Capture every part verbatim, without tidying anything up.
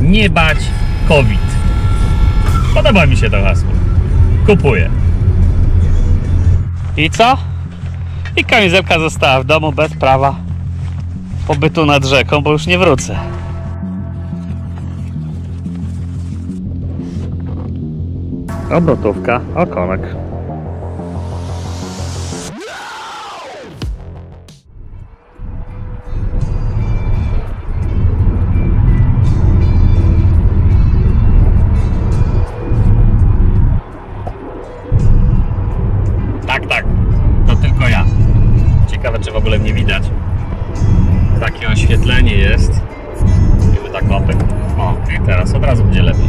nie bać COVID. Podoba mi się to hasło. Kupuję. I co? I kamizelka została w domu bez prawa pobytu nad rzeką, bo już nie wrócę. Obrotówka, okonek. Tak, tak. To tylko ja. Ciekawe, czy w ogóle mnie widać. Takie oświetlenie jest. I tak opyk. O, i teraz od razu będzie lepiej.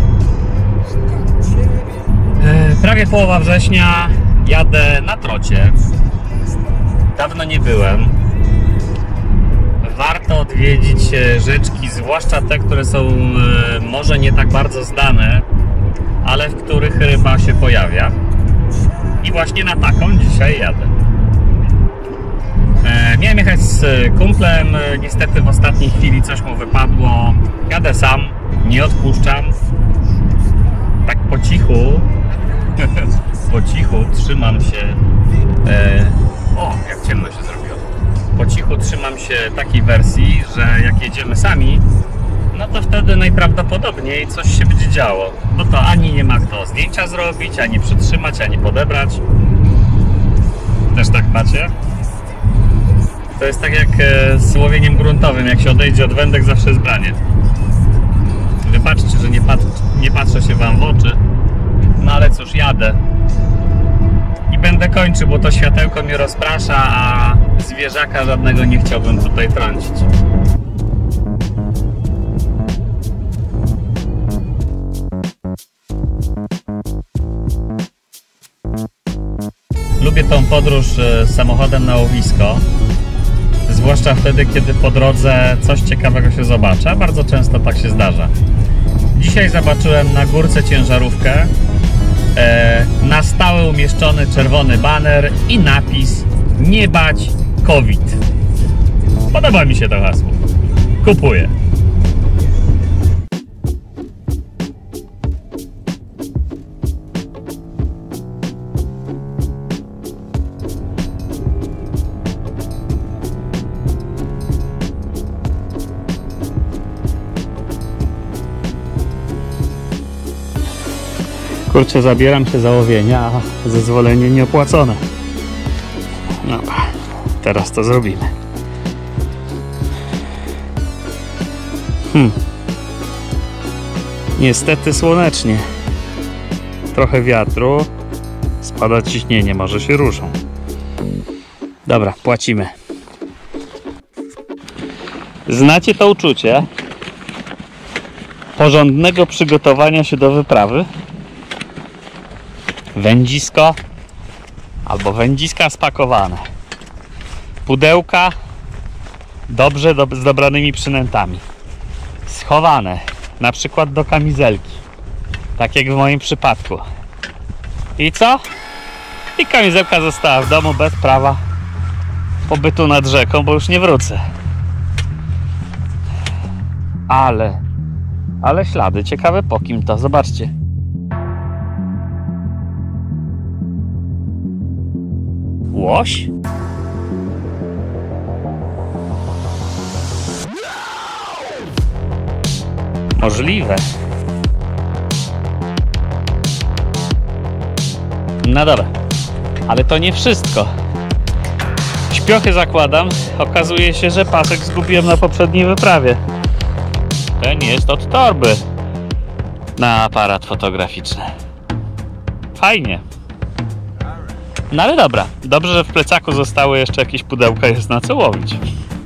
E, prawie połowa września. Jadę na trocie. Dawno nie byłem. Warto odwiedzić rzeczki, zwłaszcza te, które są e, może nie tak bardzo znane, ale w których ryba się pojawia. I właśnie na taką dzisiaj jadę. E, miałem jechać z kumplem, niestety w ostatniej chwili coś mu wypadło. Jadę sam, nie odpuszczam. Tak po cichu, po cichu trzymam się, e, o, jak ciemno się zrobiło. Po cichu trzymam się takiej wersji, że jak jedziemy sami, no to wtedy najprawdopodobniej coś się będzie działo. Bo to ani nie ma kto zdjęcia zrobić, ani przytrzymać, ani podebrać. Też tak macie? To jest tak jak z łowieniem gruntowym. Jak się odejdzie od wędek, zawsze jest branie. Wybaczcie, że nie, pat nie patrzę się wam w oczy. No ale cóż, jadę. I będę kończył, bo to światełko mnie rozprasza, a zwierzaka żadnego nie chciałbym tutaj trącić. Lubię tą podróż samochodem na łowisko. Zwłaszcza wtedy, kiedy po drodze coś ciekawego się zobaczy, a bardzo często tak się zdarza. Dzisiaj zobaczyłem na górce ciężarówkę, e, na stałe umieszczony czerwony baner i napis nie bać COVID. Podoba mi się to hasło. Kupuję. Kurczę, zabieram się za łowienia, a zezwolenie nieopłacone. Dobra, teraz to zrobimy. Hmm. Niestety słonecznie. Trochę wiatru. Spada ciśnienie, może się ruszą. Dobra, płacimy. Znacie to uczucie porządnego przygotowania się do wyprawy? Wędzisko albo wędziska spakowane, pudełka dobrze do, z dobranymi przynętami, schowane na przykład do kamizelki, tak jak w moim przypadku. I co? I kamizelka została w domu bez prawa pobytu nad rzeką, bo już nie wrócę. Ale ale ślady, ciekawe po kim to, zobaczcie. Łoś? Możliwe. No dobra, ale to nie wszystko. Śpiochy zakładam. Okazuje się, że pasek zgubiłem na poprzedniej wyprawie. Ten jest od torby na aparat fotograficzny. Fajnie. No ale dobra, dobrze, że w plecaku zostały jeszcze jakieś pudełka, jest na co łowić.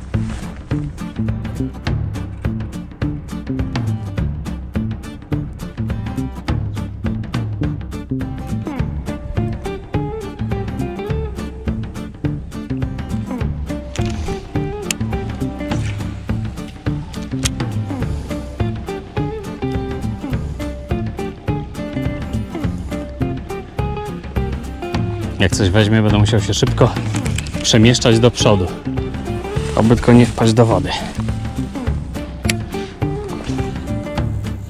Jak coś weźmie, będę musiał się szybko przemieszczać do przodu, aby tylko nie wpaść do wody.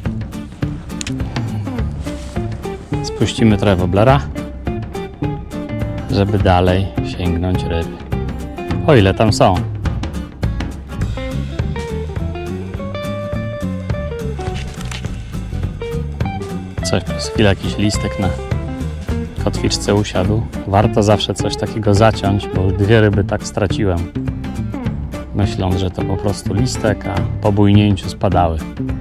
Puścimy trochę woblera, żeby dalej sięgnąć ryb. O ile tam są. Coś przez chwilę, jakiś listek na kotwiczce usiadł. Warto zawsze coś takiego zaciąć, bo dwie ryby tak straciłem, myśląc, że to po prostu listek, a po bujnięciu spadały.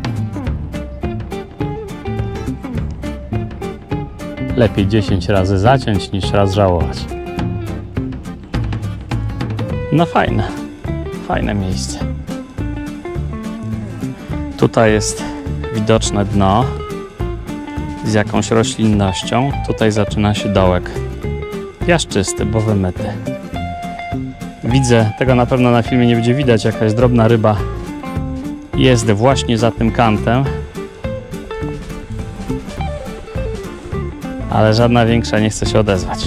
Lepiej dziesięć razy zaciąć niż raz żałować. No fajne, fajne miejsce. Tutaj jest widoczne dno z jakąś roślinnością. Tutaj zaczyna się dołek. Piaszczysty, bo wymyty. Widzę, tego na pewno na filmie nie będzie widać, jakaś drobna ryba jest właśnie za tym kantem. Ale żadna większa nie chce się odezwać.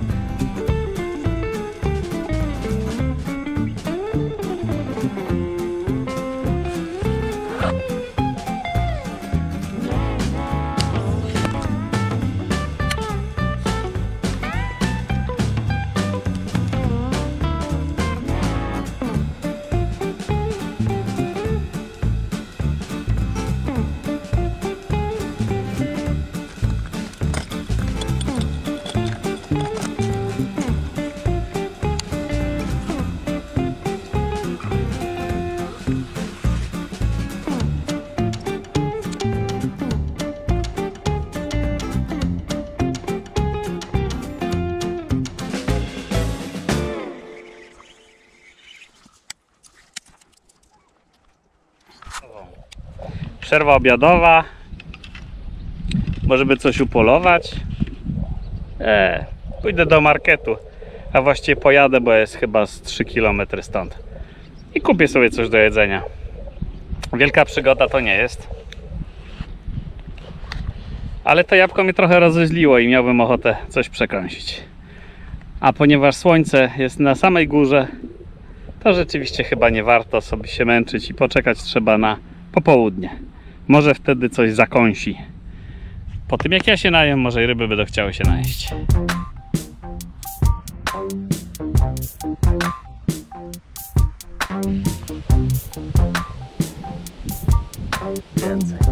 Przerwa obiadowa. Może by coś upolować. Eee, pójdę do marketu. A właściwie pojadę, bo jest chyba z trzy kilometry stąd. I kupię sobie coś do jedzenia. Wielka przygoda to nie jest. Ale to jabłko mnie trochę rozezliło i miałbym ochotę coś przekąsić. A ponieważ słońce jest na samej górze, to rzeczywiście chyba nie warto sobie się męczyć i poczekać trzeba na popołudnie. Może wtedy coś zakąsi. Po tym jak ja się najem, może i ryby będą chciały się najeść. Więcej.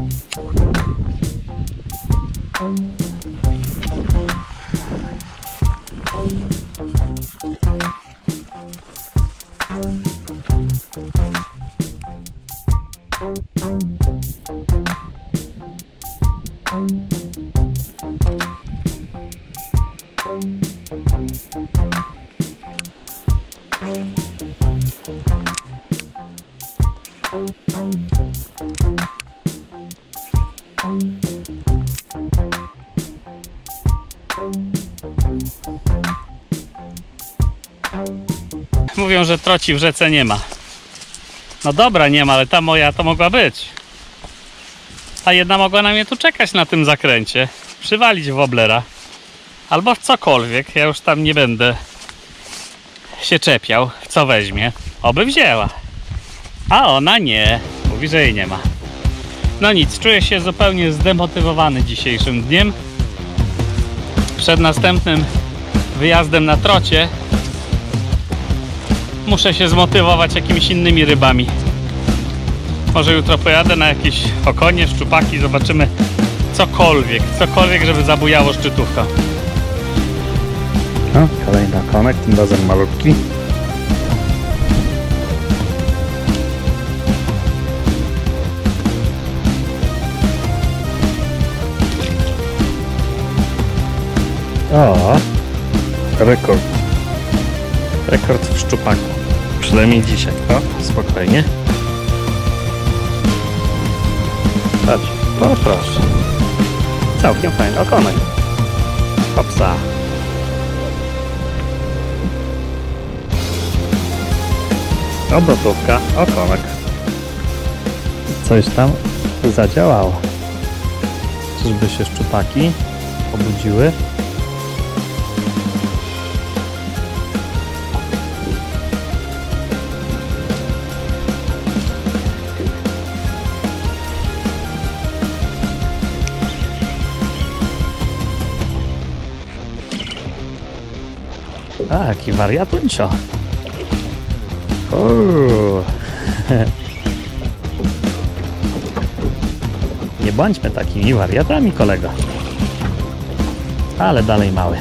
Mówią, że troci w rzece nie ma. No dobra, nie ma, ale ta moja to mogła być. Ta jedna mogła na mnie tu czekać na tym zakręcie. Przywalić woblera. Albo w cokolwiek. Ja już tam nie będę się czepiał, co weźmie. Oby wzięła. A ona nie. Mówi, że jej nie ma. No nic, czuję się zupełnie zdemotywowany dzisiejszym dniem. Przed następnym wyjazdem na trocie muszę się zmotywować jakimiś innymi rybami. Może jutro pojadę na jakieś okonie, szczupaki, zobaczymy cokolwiek, cokolwiek, żeby zabujało szczytówka. No, kolejny okonek, tym razem malutki. O, rekord. Rekord w szczupaku. Przynajmniej dzisiaj. O, spokojnie. Patrz, o proszę. Całkiem fajny okonek. Hopsa. Obrotówka, okonek. Coś tam zadziałało. Czyżby się szczupaki obudziły? A, jaki wariatuńczo. Uuu. Nie bądźmy takimi wariatami, kolego. Ale dalej mały.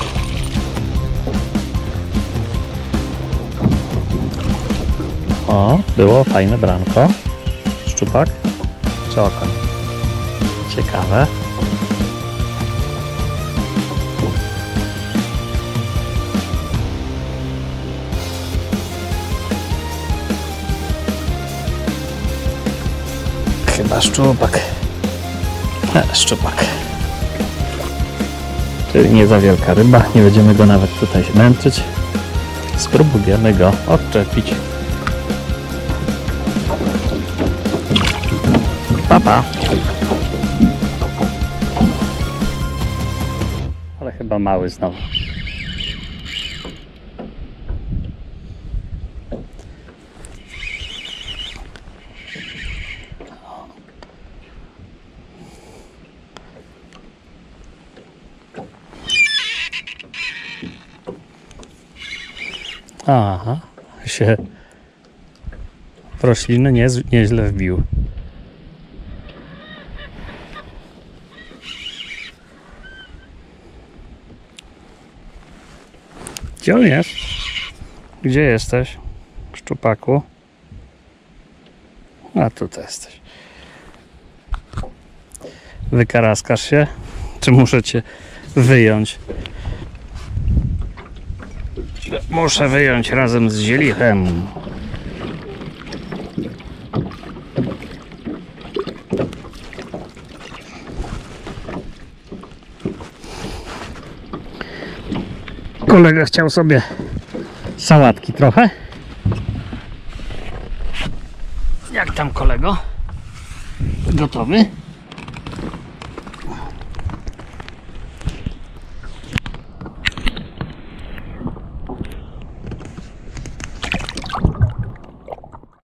O, było fajne branko. Szczupak czy okoń? Ciekawe. Chyba szczupak. E, szczupak. Czyli nie za wielka ryba. Nie będziemy go nawet tutaj męczyć. Spróbujemy go odczepić. Papa. Ale chyba mały znowu. Aha, się w rośliny nie, nieźle wbił. Gdzie on jest? Gdzie jesteś, szczupaku? A tutaj jesteś. Wykaraskasz się? Czy muszę cię wyjąć? Muszę wyjąć razem z zielichem. Kolega chciał sobie sałatki trochę. Jak tam, kolego? Gotowy?